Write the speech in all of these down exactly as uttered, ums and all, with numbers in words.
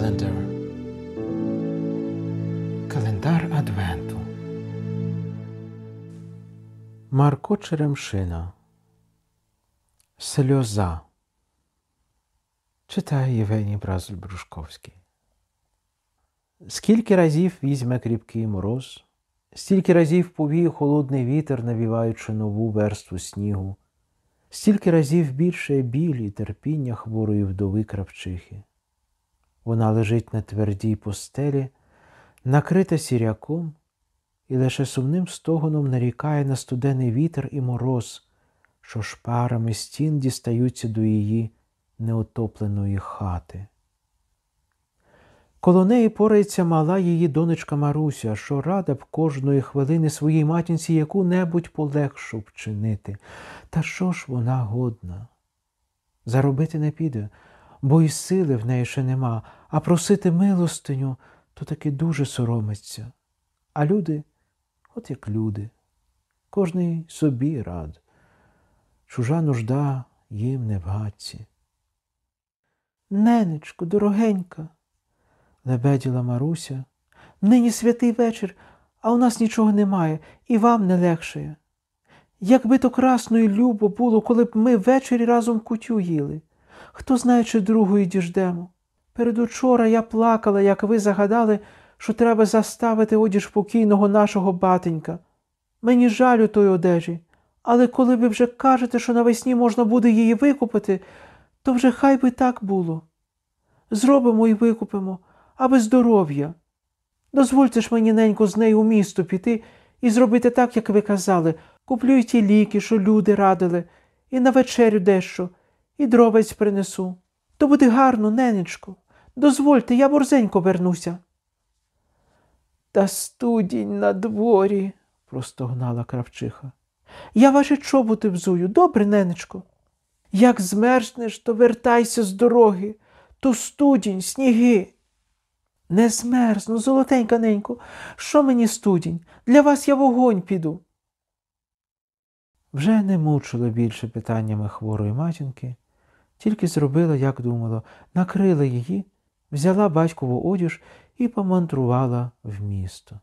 Calendar. Календар Адвенту. Марко Черемшина. Сльоза. Читає Євгеній Бразуль-Брушковський. Скільки разів візьме кріпкий мороз, стільки разів повіє холодний вітер, навіваючи нову верству снігу, стільки разів більше біль і терпіння хворої вдови кравчихи. Вона лежить на твердій постелі, накрита сіряком, і лише сумним стогоном нарікає на студений вітер і мороз, що шпарами стін дістаються до її неотопленої хати. Коло неї порається мала її донечка Маруся, що рада б кожної хвилини своїй матінці яку-небудь полегшу вчинити. Та що ж вона годна? Заробити не піде, бо і сили в неї ще нема, а просити милостиню то таки дуже соромиться. А люди, от як люди, кожний собі рад. Чужа нужда їм не в гадці. «Ненечко, дорогенька», – лебеділа Маруся, – «нині святий вечір, а у нас нічого немає, і вам не легшає. Якби то красно і любо було, коли б ми ввечері разом кутю їли. Хто знає, чи другої діждемо. Передучора я плакала, як ви загадали, що треба заставити одіж покійного нашого батенька. Мені жалю тої одежі, але коли ви вже кажете, що навесні можна буде її викупити, то вже хай би так було. Зробимо і викупимо, аби здоров'я. Дозвольте ж мені, ненько, з нею у місто піти і зробити так, як ви казали. Куплю й ті ліки, що люди радили, і на вечерю дещо, і дровець принесу. То буде гарно, ненечко. Дозвольте, я борзенько вернуся». «Та студінь на дворі», – простогнала кравчиха. «Я ваші чоботи взую, добре, ненечко? Як змерзнеш, то вертайся з дороги, то студінь, сніги». «Не змерзну, золотенька ненько, що мені студінь? Для вас я в огонь піду». Вже не мучило більше питаннями хворої матінки, тільки зробила, як думала, накрила її, взяла батькову одіж і помандрувала в місто.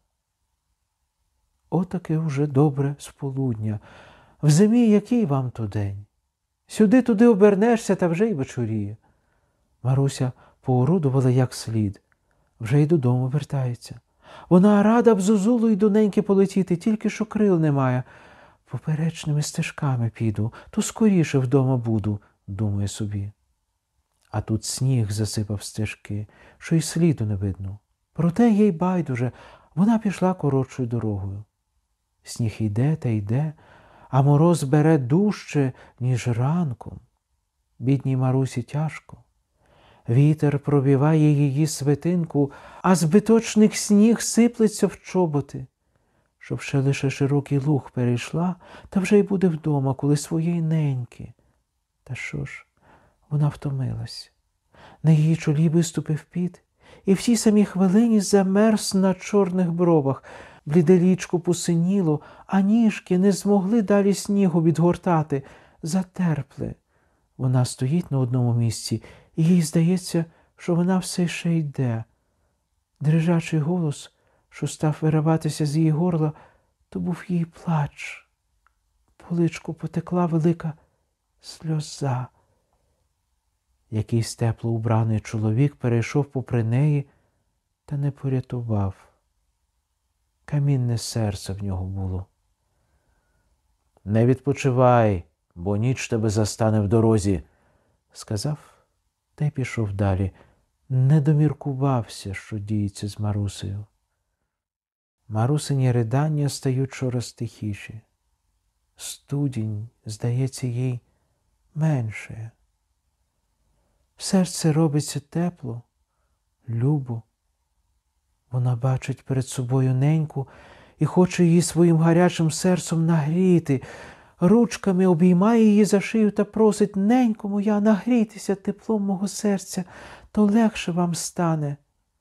Отаки вже добре сполудня. В зимі який вам то день? Сюди-туди обернешся, та вже й вечоріє. Маруся поорудувала як слід. Вже й додому вертається. Вона рада б зозулу й до неньки полетіти, тільки що крил немає. Поперечними стежками піду, то скоріше вдома буду, думає собі. А тут сніг засипав стежки, що й сліду не видно. Проте їй байдуже, вона пішла коротшою дорогою. Сніг йде та йде, а мороз бере дужче, ніж ранком. Бідній Марусі тяжко. Вітер пробиває її свитинку, а збиточник сніг сиплеться в чоботи. Щоб ще лише широкий луг перейшла, та вже й буде вдома, коли своєї неньки. Та що ж, вона втомилась. На її чолі виступив піт, і в тій самій хвилині замерз на чорних бровах. Бліде лічко посиніло, а ніжки не змогли далі снігу відгортати. Затерпли. Вона стоїть на одному місці, і їй здається, що вона все ще йде. Дрижачий голос, що став вириватися з її горла, то був її плач. По личку потекла велика сльоза. Якийсь тепло убраний чоловік перейшов попри неї та не порятував. Камінне серце в нього було. «Не відпочивай, бо ніч тебе застане в дорозі», – сказав та й пішов далі. Не доміркувався, що діється з Марусею. Марусині ридання стають щораз тихіші. Студінь, здається, їй менше. В серце робиться тепло, любо. Вона бачить перед собою неньку і хоче її своїм гарячим серцем нагріти. Ручками обіймає її за шию та просить: «Ненько моя, нагрійтеся теплом мого серця, то легше вам стане».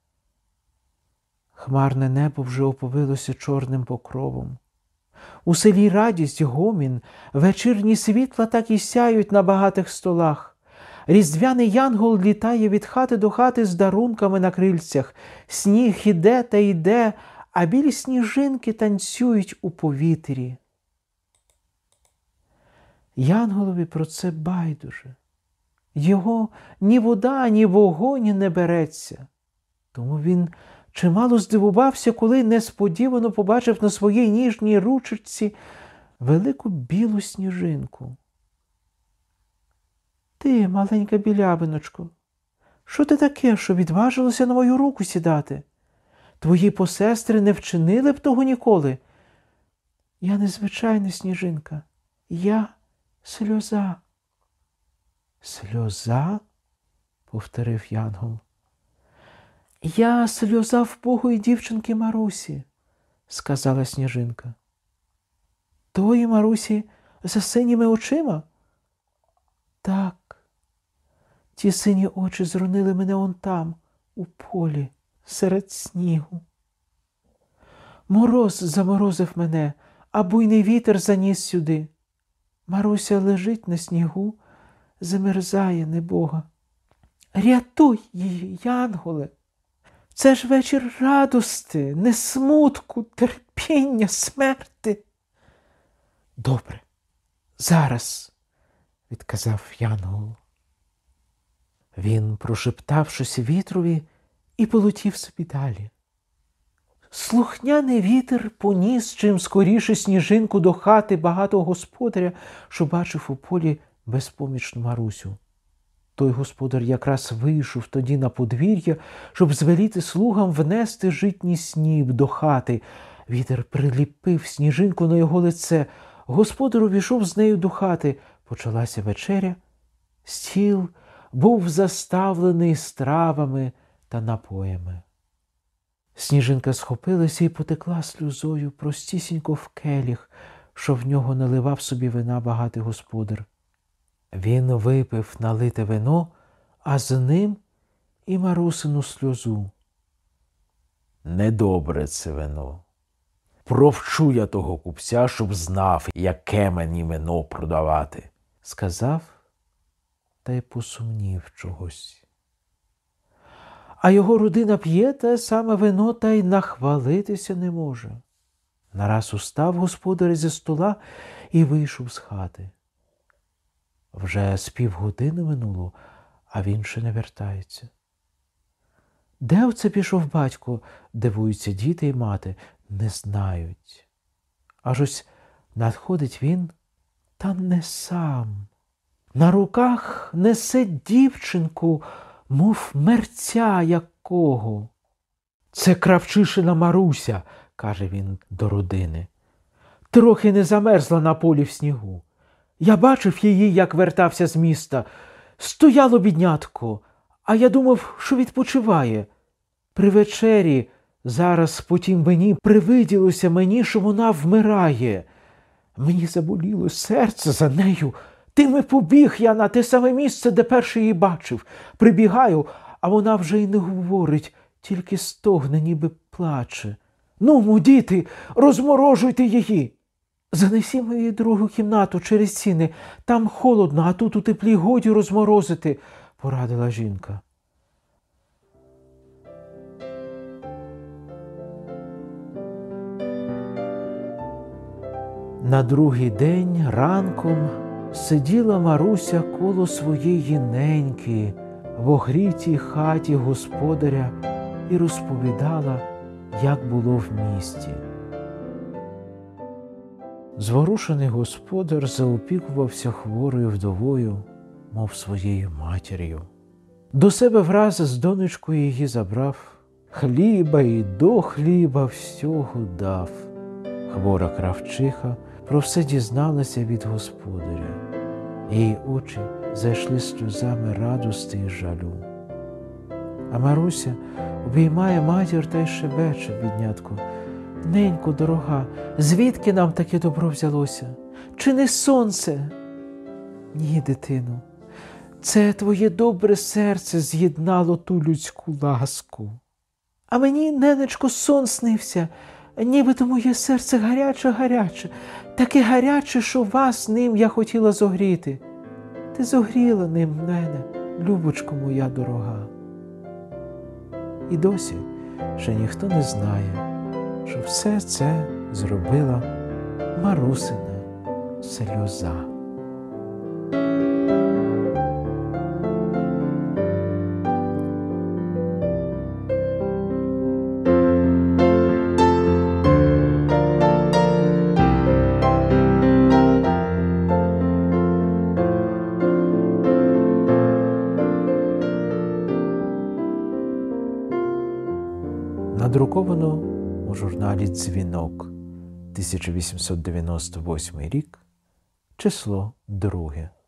Хмарне небо вже оповилося чорним покровом. У селі радість, гомін, вечірні світла так і сяють на багатих столах. Різдвяний янгол літає від хати до хати з дарунками на крильцях. Сніг іде та йде, а білі сніжинки танцюють у повітрі. Янголові про це байдуже. Його ні вода, ні вогонь не береться. Тому він чимало здивувався, коли несподівано побачив на своїй ніжній ручці велику білу сніжинку. «Ти, маленька білявиночко, що ти таке, що відважилося на мою руку сідати? Твої посестри не вчинили б того ніколи. Я незвичайна сніжинка, я сльоза». «Сльоза?» – повторив янгол. «Я сльоза вбогої дівчинки Марусі», – сказала сніжинка. «Тої Марусі за синіми очима?» «Так, ті сині очі зронили мене он там, у полі, серед снігу. Мороз заморозив мене, а буйний вітер заніс сюди. Маруся лежить на снігу, замерзає, небога. Рятуй її, янголе! Це ж вечір радости, не смутку, терпіння, смерти». «Добре, зараз», – відказав янгол. Він прошептав щось вітрові і полетів собі далі. Слухняний вітер поніс чим скоріше сніжинку до хати багатого господаря, що бачив у полі безпомічну Марусю. Той господар якраз вийшов тоді на подвір'я, щоб звеліти слугам внести житній сніп до хати. Вітер приліпив сніжинку на його лице. Господар увійшов з нею до хати. Почалася вечеря. Стіл був заставлений стравами та напоями. Сніжинка схопилася і потекла сльозою простісінько в келіх, що в нього наливав собі вина багатий господар. Він випив налите вино, а з ним і Марусину сльозу. «Недобре це вино. Провчу я того купця, щоб знав, яке мені вино продавати», – сказав та й посумнів чогось. А його родина п'є те саме вино та й нахвалитися не може. Нараз устав господар зі стола і вийшов з хати. Вже з півгодини минуло, а він ще не вертається. Де оце пішов батько, дивуються діти й мати, не знають. Аж ось надходить він, та не сам. На руках несе дівчинку, мов мерця якого. «Це Кравчишина Маруся», – каже він до родини. «Трохи не замерзла на полі в снігу. Я бачив її, як вертався з міста. Стояло біднятко, а я думав, що відпочиває. При вечері зараз по тім вині привиділося мені, що вона вмирає. Мені заболіло серце за нею. Тим і побіг я на те саме місце, де перше її бачив. Прибігаю, а вона вже й не говорить, тільки стогне, ніби плаче. Ну, діти, розморожуйте її. Занесімо її в другу кімнату через стіни. Там холодно, а тут у теплі годі розморозити, порадила жінка. На другий день ранком сиділа Маруся коло своєї неньки в огрітій хаті господаря і розповідала, як було в місті. Зворушений господар заопікувався хворою вдовою, мов своєю матір'ю. До себе враз з донечкою її забрав, хліба і до хліба всього дав. Хвора кравчиха про все дізналася від господаря. Її очі зайшли сльозами радости і жалю. А Маруся обіймає матір та й шебече, біднятко. Ненько, дорога, звідки нам таке добро взялося? Чи не сонце? Ні, дитино, це твоє добре серце з'єднало ту людську ласку. А мені, ненечко, сон снився, нібито моє серце гаряче-гаряче, таке гаряче, що вас ним я хотіла зогріти. Ти зогріла ним мене, любочко моя дорога. І досі ще ніхто не знає, що все це зробила Марусина сльоза. Надруковано у журналі «Дзвінок», тисяча вісімсот дев'яносто восьмий рік, число друге.